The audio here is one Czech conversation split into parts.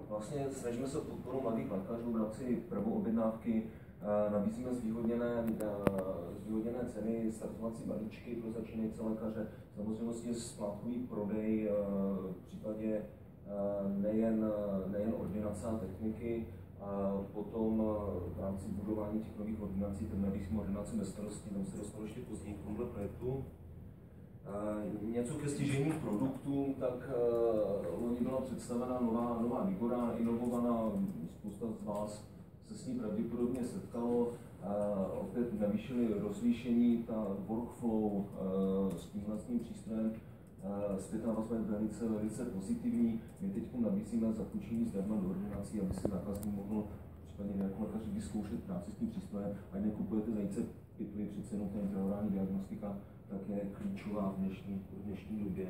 vlastně snažíme se o podporu mladých lékařů v rámci prvoobjednávky. Nabízíme zvýhodněné ceny, startovací balíčky pro začínající lékaře, samozřejmě splátkový prodej v případě nejen ordinace a techniky, a potom v rámci budování těch nových ordinací, tak nabízíme ordinace bez starosti, tam se dostalo ještě později k tomhle projektu. Něco ke stěžejním produktům, tak loni byla představena nová Vigora, inovovaná, spousta z vás se s ní pravděpodobně setkalo. Opět navýšili rozlišení, ta workflow s tímhle přístrojem, zpětná vazba je velice pozitivní. My teď nabízíme zapůjčení zdarma do ordinací, aby si zákazník mohl případně jako lékař vyzkoušet práci s tím přístrojem, ať nekupujete zajíce pytli, přece jenom ta intraorální diagnostika tak je klíčová v dnešní době.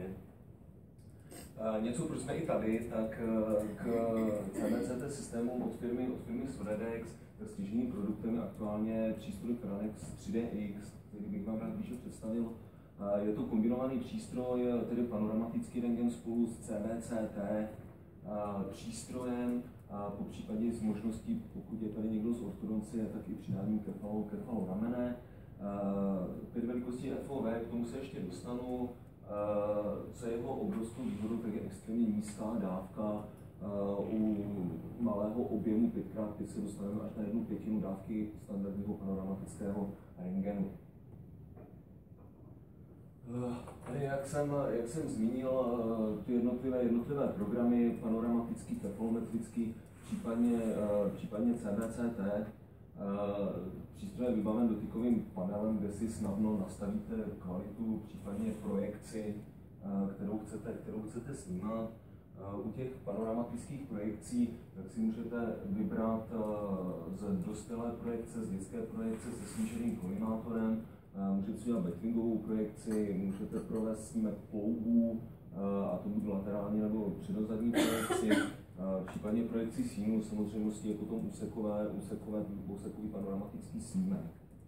Něco, proč jsme i tady, tak k CBCT systémům od firmy Spredex, tak stěžejním produktem je aktuálně přístroj Kranex 3DX, který bych vám rád blíže představil. Je to kombinovaný přístroj, tedy panoramatický rentgen spolu s CBCT přístrojem, po případě s možností, pokud je tady někdo z ortodoncie, tak i přidání kefalo ramene. 5 velikostí FOV, k tomu se ještě dostanu. Co je jeho obrovskou výhodou, tak je extrémně nízká dávka. U malého objemu 5x5 se dostaneme až na 1/5 dávky standardního panoramatického rentgenu. Tady, jak jsem zmínil, ty jednotlivé programy, panoramatický, kefalometrický, případně CBCT, přístroj je vybaven dotykovým panelem, kde si snadno nastavíte kvalitu, případně projekci, kterou chcete snímat. U těch panoramatických projekcí tak si můžete vybrat z dospělé projekce, z dětské projekce se sníženým kolimátorem. Můžete si dělat betwingovou projekci, můžete provést snímek kloubů, a to buď laterální nebo předozadní projekci. Případně projekci sínu samozřejmě je potom úsekový panoramatický snímek.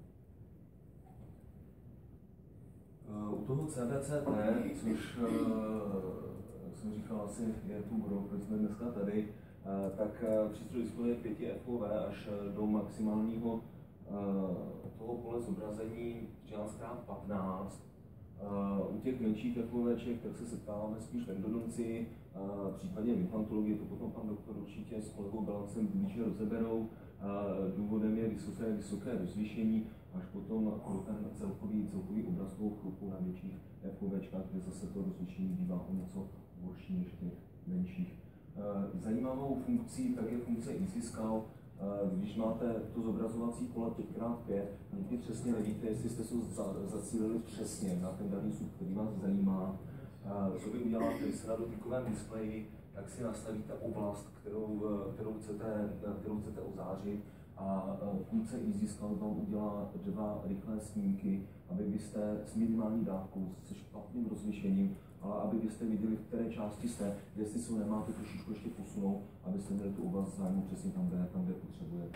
U toho CBCT, což jak jsem říkal, asi je tu gro, proč jsme dneska tady, tak přístroj disponuje 5 FOV až do maximálního toho pole zobrazení 13x15. U těch menších FOVček tak se setkáváme spíš v endodonci, případně v implantologii, to potom pan doktor určitě s kolegou Balancem blíže rozeberou. Důvodem je vysoké rozlišení, až potom ten celkový obraz toho chrupu na větších FOVčkách, kde zase to rozlišení bývá o něco horší než těch menších. Zajímavou funkcí tak je funkce EasyScal. Když máte to zobrazovací pole 5x5, nikdy přesně nevíte, jestli jste se zacílili přesně na ten daný sub, který vás zajímá. Co vy uděláte, když se na dotykovém displeji, tak si nastavíte oblast, kterou chcete ozářit, a funkce EasyScal vám udělá 2 rychlé snímky, aby byste s minimální dávkou, se špatným rozlišením, ale aby byste viděli, v které části jste, jestli se nemáte trošičku ještě posunout, abyste měli tu oblast zájmu přesně tam, kde potřebujete.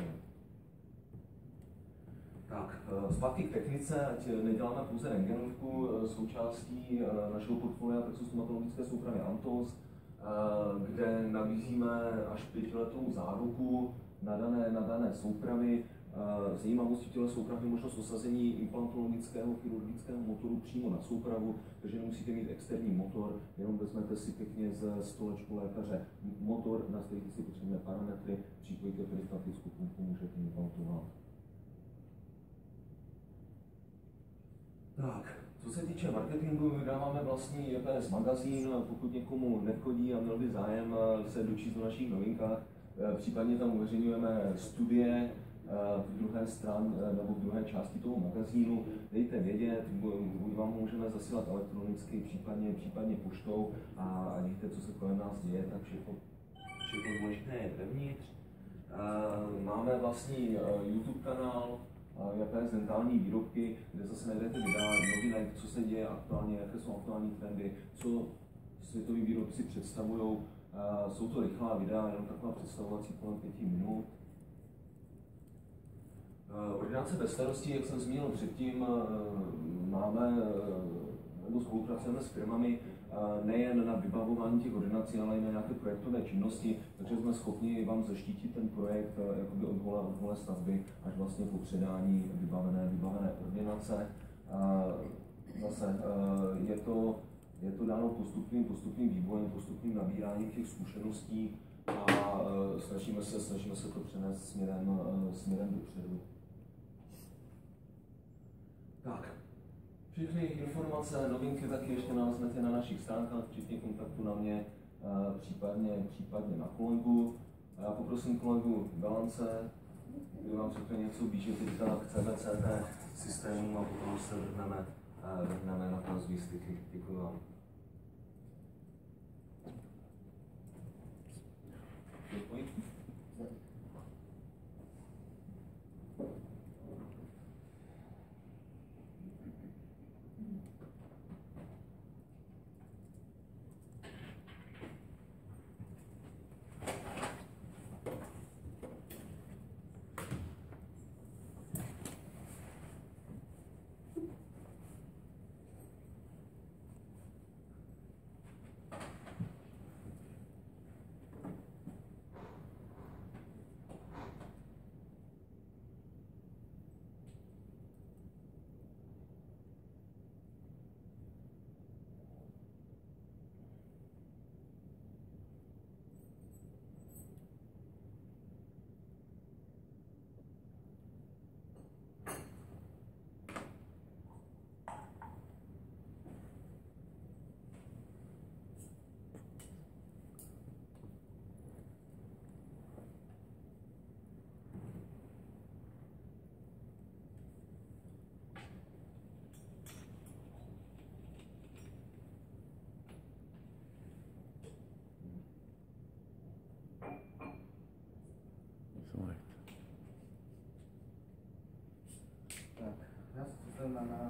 Tak, zpátky k technice, ať neděláme pouze rentgenovku, součástí našeho portfolia tak jsou stomatologické soupravy Antos, kde nabízíme až 5letou záruku na dané soupravy. Zajímavostí těchto souprav je možnost osazení implantologického chirurgického motoru přímo na soupravu, takže nemusíte mít externí motor, jenom vezmete si pěkně ze stolečku lékaře motor, nastavíte si potřebné parametry, připojíte peristatickou pumpu, můžete implantovat. Tak, co se týče marketingu, vydáváme vlastní JPS magazín, pokud někomu nechodí a měl by zájem se dočíst o našich novinkách, případně tam uveřejňujeme studie v druhé straně nebo v druhé části toho magazínu. Dejte vědět, buď vám můžeme zasílat elektronicky, případně poštou, a víte, co se kolem nás děje, tak všechno důležité je vevnitř. Máme vlastní YouTube kanál, JPS dentální výrobky, kde zase najdete videa, novinek, co se děje aktuálně, jaké jsou aktuální trendy, co světoví výrobci představují. Jsou to rychlá videa, jenom taková představovací kolem 5 minut. Ordinace bez starosti, jak jsem zmínil předtím, máme nebo spolupracujeme s firmami, nejen na vybavování těch ordinací, ale i na nějaké projektové činnosti, takže jsme schopni vám zaštítit ten projekt jakoby od holé stavby až vlastně po předání vybavené ordinace. Zase je to dáno postupným vývojem, postupným nabíráním těch zkušeností a snažíme se to přenést směrem dopředu. Tak, všechny informace, novinky taky ještě naleznete na našich stránkách, včetně kontaktu na mě, případně na kolegu. A já poprosím kolegu Galance, kdy vám řekne něco blíže teďka k CBCT systému a potom se vrhneme na transvistiky. Děkuji vám. Děkuji. Já jsem na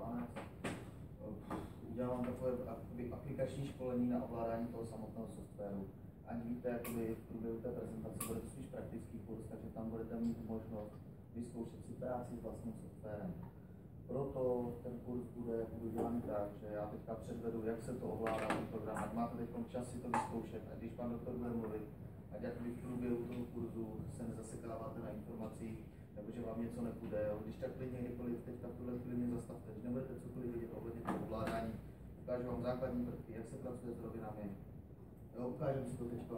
udělám takové aplikační školení na ovládání toho samotného softwaru. Ani víte, jakoby v průběhu té prezentace bude to spíš praktický kurz, takže tam budete mít možnost vyzkoušet si práci s vlastním softwarem. Proto ten kurz bude udělaný tak, že já teďka předvedu, jak se to ovládá ten program, ať máte teď čas si to vyzkoušet, a když pan doktor bude mluvit, ať jakoby v průběhu toho kurzu se nezasekáváte na informacích, nebo že vám něco nepůjde, jo. Když tak klidně kdykoliv teďka v tuhle chvíli mě zastavte, když nebudete cokoliv vidět ohledně toho ovládání, ukážu vám základní prvky, jak se pracuje s rovinami. Jo, ukážem si to teďka.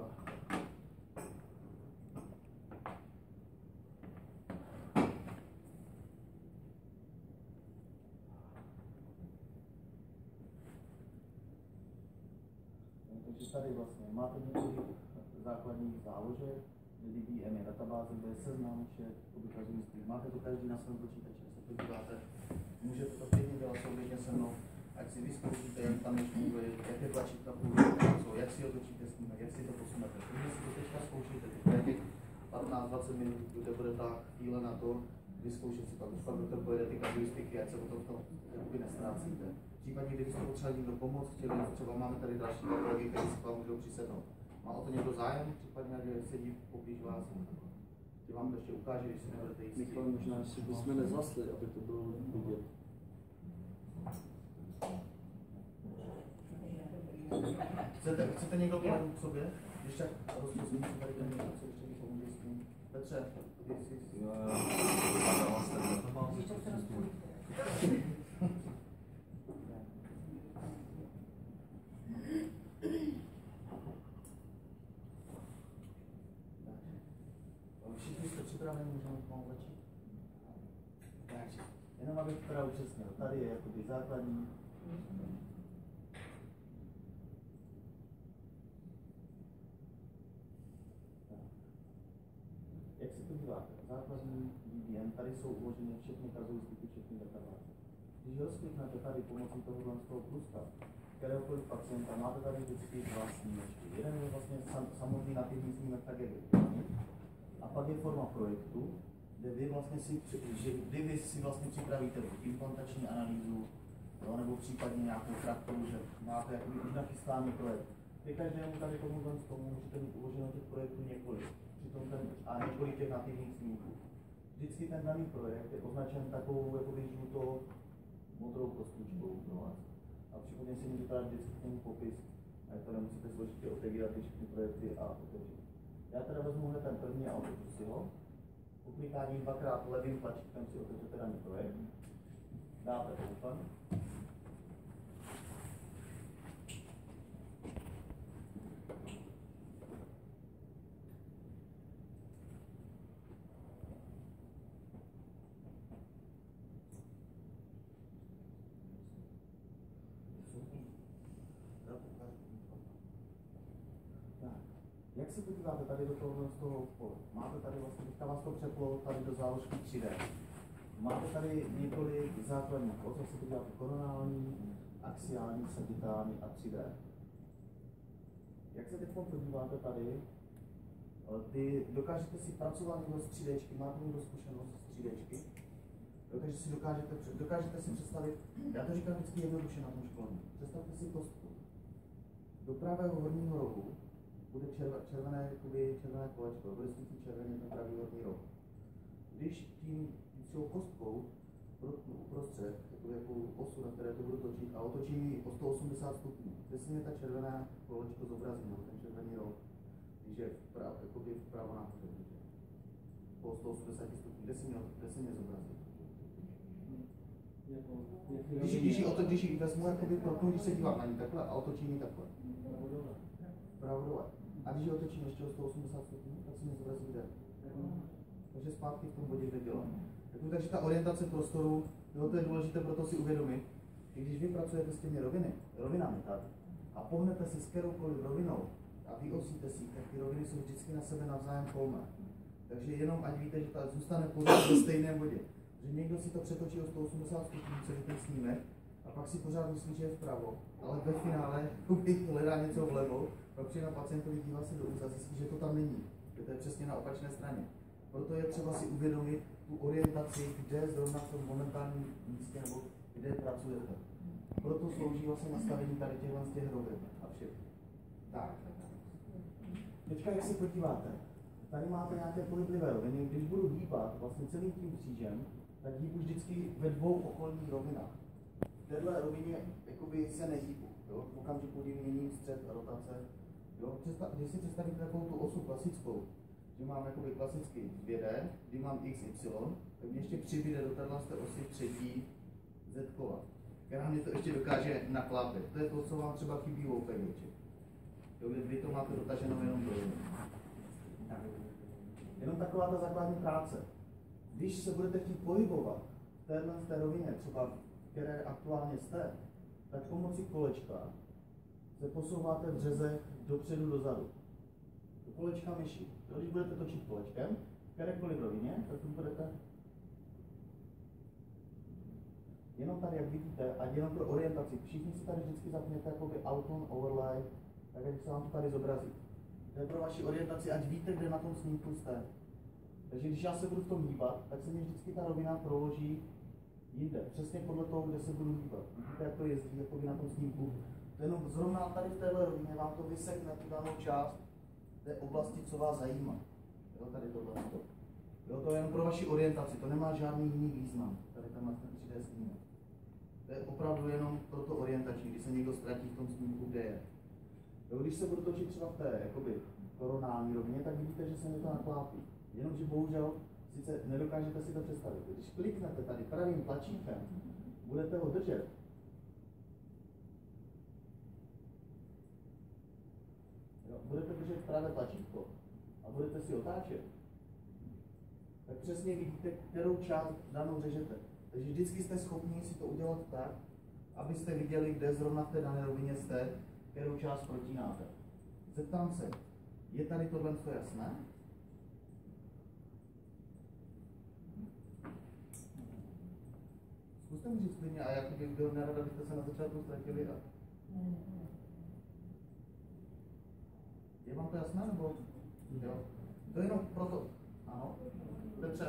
Takže tady vlastně máte několik základních záložek, DBM je databáze, kde je seznam všech kazuistik. Máte to každý na svém počítači, se podíváte. Můžete to klidně dělat souběžně se mnou, ať si vyzkoušíte, jak tam ještě funguje, jaké tlačítka fungují, jak si otočíte snímek, jak si to posunete. Když si to teďka zkoušíte, těch 15-20 minut, kde bude ta chvíle na to, vyzkoušet si to, když pak doktor pojede ty kazuistiky, ať se o tom nestrácíte. Případně, kdybyste potřebovali někdo pomoct, třeba máme tady další kolegy, kteří si k vám můžou přisednout. Má o to někdo zájem, případně, že sedí poblíž vás, že vám to ještě ukáže, když si nebudete jistí. Michal, možná si bychom nezasli, aby to bylo vidět. Chcete někdo kolem k sobě? Když tak rozpozním si tady ten někdo, co ještě mi pomůže s tím. Petře, ty jsi... Všichni jste připraveni, můžeme pomalu začít. Takže, jenom abych teda upřesnil, tady je jakoby základní. Jak se podíváte? Základní DBM, tady jsou uloženy všechny kazuistiky, všechny databáze. Když rozkliknete tady pomocí toho pluska, kteréhokoliv pacienta, máte tady vždycky dva snímečky. Jeden je vlastně samotný nativní snímek, tak jak je. A pak je forma projektu, kde vy si vlastně připravíte implantační analýzu, jo, nebo případně nějakou krátkou, že máte jakoby už nachystáný projekt. Vy každému tady tomu můžete mít uloženo těch projektů několik, a několik těch nativních snímků. Vždycky ten daný projekt je označen takovou jakoby žlutou modrou kostičkou. No. A A případně si můžete dát vždycky k tomu popis, a to nemusíte složitě otevírat ty všechny projekty a otevřít. Já teda vezmu hned ten první a otevřu si ho. Po klikání dvakrát levým tlačítkem si otevřete daný projekt. Dáte open. Jak se podíváte tady do tohohle z toho pole? Máte tady vlastně, teďka vás to přeplo tady do záložky 3D. Máte tady několik základních kód, jak se podíváte koronální, axiální, sagittální a 3D. Jak se teď podíváte tady, ty dokážete si pracovat někdo s 3D, máte někdo zkušenost s 3D? Dokážete si představit, já to říkám vždycky jednoduše na tom školení, představte si kostku. Do pravého horního rohu bude červené kolečko, bude svítit červený ten pravý horní roh. Když tím kostkou protnu uprostřed, jako osu, na které to budu točit, a otočím ji o 180 stupňů, přesně ta červená kolečko zobrazí, nebo ten červený roh, když je vpravo nahoře, po 180 stupňů, kde se mě zobrazí. Když ji vezmu, protnu, když se dívám na ní takhle a otočím ji takhle. Pravo dole. A když ji otočím ještě o 180 stupňů, tak se mi zobrazí kde. Takže zpátky v tom bodě, kde dělám. Takže ta orientace prostoru, to je důležité proto si uvědomit, že když vy pracujete s těmi rovinami tak, a pohnete si s kteroukoliv rovinou a vyosíte si, tak ty roviny jsou vždycky na sebe navzájem kolmé. Takže jenom ať víte, že ta zůstane pořád ve stejném bodě. Že někdo si to přetočí o 180 stupňů, celý ten snímek, a pak si pořád myslí, že je vpravo, ale ve finále hledá něco vlevo, pak přijde na pacientovi, dívá se do úza, zjistí, že to tam není, že to je přesně na opačné straně. Proto je třeba si uvědomit tu orientaci, kde zrovna v tom momentálním místě nebo kde pracujete. Proto slouží vlastně nastavení tady těchto z těch rovin a všechno. Tak. Teďka jak se podíváte, tady máte nějaké pohyblivé roviny, když budu hýbat vlastně celým tím křížem, tak hýbu vždycky ve dvou okolních rovinách. V téhle rovině jakoby se nehýbu, jo? V okamžiku, kdy měním střed a rotace. Jo? Když si představíte takovou tu osu klasickou, že mám jakoby klasicky 2D, kdy mám x, y, tak mě ještě přibyde do téhle osy třetí z kola, která mě to ještě dokáže naklápět. To je to, co vám třeba chybí u OPGček. Vy to máte dotaženo jenom do roviny. Jenom taková ta základní práce. Když se budete chtít pohybovat v té rovině, třeba které aktuálně jste, tak pomocí kolečka se posouváte v řezech dopředu, dozadu. Do kolečka myši. Když budete točit kolečkem, v kterékoliv rovině, tak to budete jenom tady, jak vidíte, a jenom pro orientaci. Všichni si tady vždycky zapněte jakoby Auton overlay, tak jak se vám to tady zobrazí. To je pro vaši orientaci, ať víte, kde na tom snímku jste. Takže když já se budu v tom hýbat, tak se mi vždycky ta rovina proloží jinde, přesně podle toho, kde se budu hýbat. Vidíte, jak to jezdí jako na tom snímku. To jenom zrovna tady v téhle rovině vám to vysekne tu danou část té oblasti, co vás zajímá. Jo, tady tohle. Jo, to je jen pro vaši orientaci, to nemá žádný jiný význam. Tady tam máte 3D snímek. To je opravdu jenom pro to orientační, když se někdo ztratí v tom snímku, kde je. Jo, když se budu točit třeba v té jakoby, koronální rovině, tak vidíte, že se mi to naklápí. Jenomže bohužel sice nedokážete si to představit. Když kliknete tady pravým tlačítkem, budete ho držet. Jo, budete držet pravé tlačítko a budete si otáčet. Tak přesně vidíte, kterou část danou řežete. Takže vždycky jste schopni si to udělat tak, abyste viděli, kde zrovna v té dané rovině jste, kterou část protínáte. Zeptám se, je tady tohle jasné? Zkuste mi říct klidně, a jak bych byl nerad, abyste se na začátku ztratili. Je vám to jasné, nebo? Jo. To je jenom proto. Ano. Petře.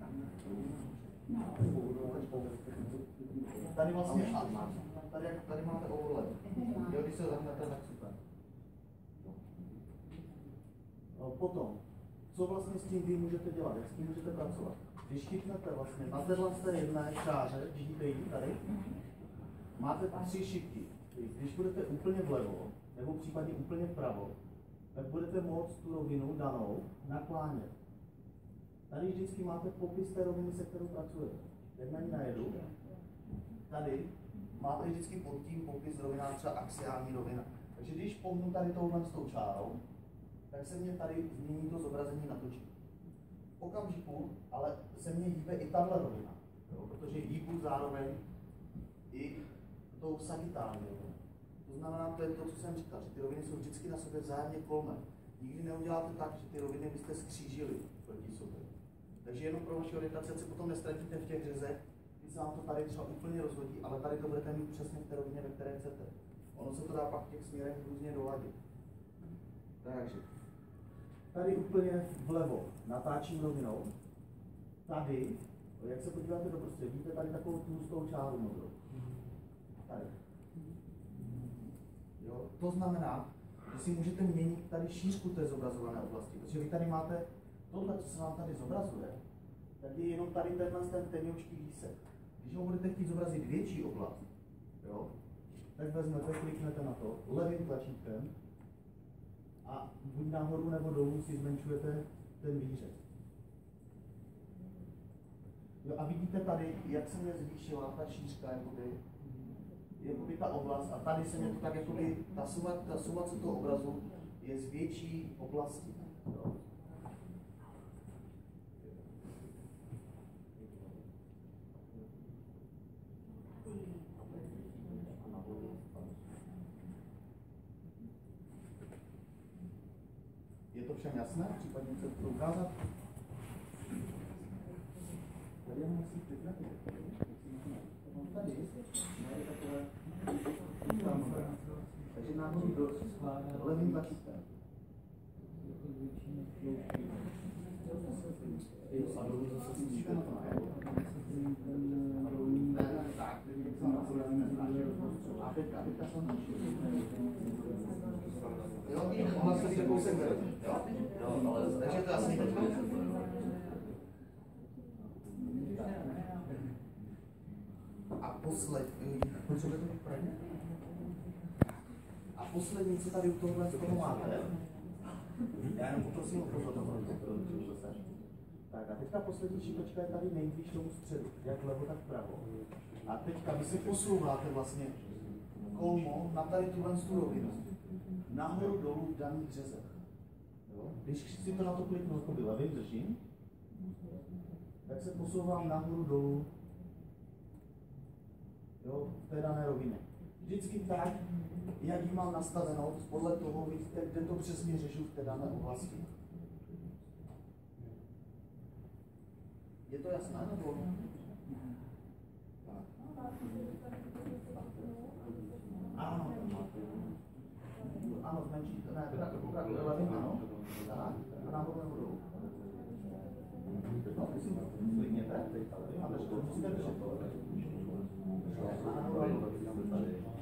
Tady vlastně, tady máte overlay. Jo, když se zapnete, tak super. Potom, co vlastně s tím vy můžete dělat, jak s tím můžete pracovat? Když chytnete vlastně na téhle jedné čáře, vidíte ji tady, máte 3 šipky. Když budete úplně vlevo, nebo případně úplně vpravo, tak budete moct tu rovinu danou naklánět. Tady vždycky máte popis té roviny, se kterou pracujete. Jak na ní najedu, tady máte vždycky pod tím popis rovina, třeba axiální rovina. Takže když pohnu tady touhle s tou čárou, tak se mě tady změní to zobrazení na točí. V okamžiku ale se mě hýbe i tahle rovina, jo, protože hýbu zároveň i tou sagitální rovinou. To znamená, to je to, co jsem říkal, že ty roviny jsou vždycky na sobě vzájemně kolmé. Nikdy neuděláte tak, že ty roviny byste skřížili proti sobě. Takže jenom pro vaši orientaci, se potom nestratíte v těch řezech, když se vám to tady třeba úplně rozhodí, ale tady to budete mít přesně v té rovině, ve které chcete. Ono se to dá pak v těch směrech různě doladit. Takže tady úplně vlevo natáčím rovinou. Tady, jak se podíváte do prostředí, vidíte tady takovou tlustou čáru modrou. Tady. Jo? To znamená, že si můžete měnit tady šířku té zobrazované oblasti, protože vy tady máte tohle, co se vám tady zobrazuje, tak je jenom tady ten tenoučký výsek. Když ho budete chtít zobrazit větší oblast, jo, tak vezmete, kliknete na to levým tlačítkem a buď nahoru nebo dolů si zmenšujete ten výřez. Jo, a vidíte tady, jak se mě zvýšila ta šířka, jakoby ta oblast, a tady se mě to tak jakoby, ta sumace toho obrazu je z větší oblasti. Jo. Je to všem jasné? Případně se to ukázat? Tady jenom musím připravit. Tady je takové. Takže nahoru do levým tlačítkem. A dolů zase musíte na to najednou. Tak, a teďka jsem našel. Jo, ona se si kousek vede. Jo, ale takže to asi teď. A poslední, potřebujete to pravdu? A poslední, co tady u tohohle z toho máte, já jenom poprosím o pozornost. Tak a teďka poslední šipečka je tady nejblíž tomu středu, jak vlevo, tak vpravo. A teďka vy se posouváte vlastně kolmo na tady tuhle rovinu. Nahoru dolů v daných řezech. Když si to na to kliknu jakoby levým držím, tak se posouvám nahoru dolů, jo, v té dané rovině. Vždycky tak, jak ji mám nastavenou, podle toho vidíte, kde to přesně řežu v té dané oblasti. Je to jasné, nebo? Ano. Ano, zmenšíte, ne, levým, ano. Tak, a nahoru nebo dolů. No, prosím, klikněte, a musíte držet to. A nahoru,